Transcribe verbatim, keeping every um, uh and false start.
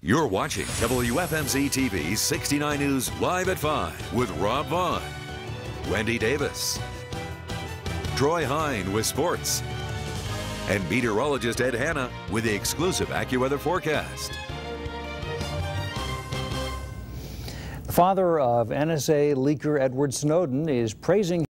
You're watching W F M Z T V sixty-nine News live at five with Rob Vaughn, Wendy Davis, Troy Hine with sports, and meteorologist Ed Hanna with the exclusive AccuWeather forecast. The father of N S A leaker Edward Snowden is praising